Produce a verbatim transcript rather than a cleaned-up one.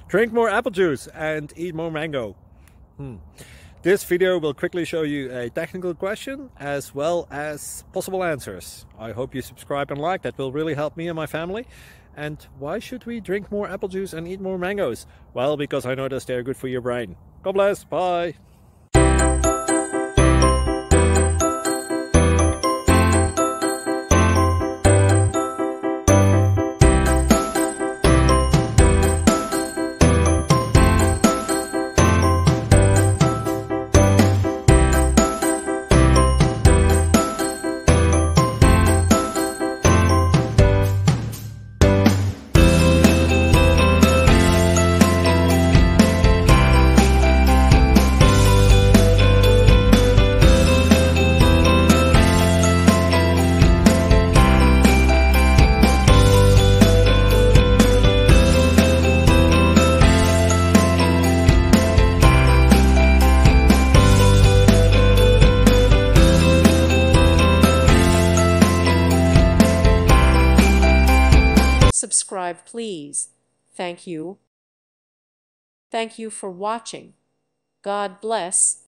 Drink more apple juice and eat more mango. Hmm. This video will quickly show you a technical question as well as possible answers. I hope you subscribe and like, that will really help me and my family. And why should we drink more apple juice and eat more mangoes? Well, because I noticed they're good for your brain. God bless, bye! Subscribe, please. Thank you. Thank you for watching. God bless.